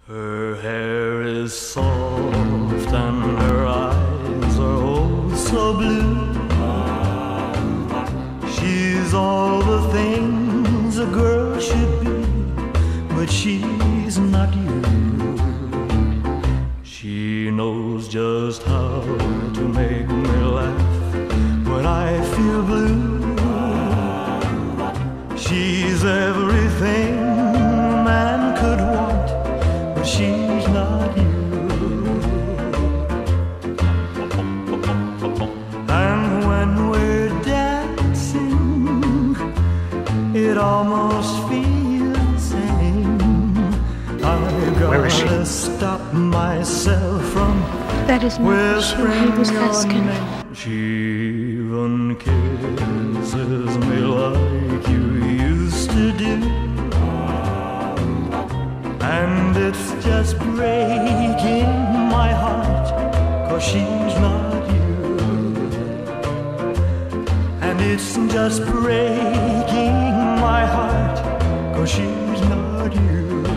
Her hair is soft and her eyes are oh so blue. She's all the things a girl should be, but she's not you. She knows just how to make me laugh when I feel blue. She's everything a man could want, but she's not you. And when we're dancing, it almost feels the same. I gotta stop myself from that is not she was asking. She even kisses me like you used to do, and it's just breaking my heart, 'cause she's not you. And it's just breaking my heart, 'cause she's not you.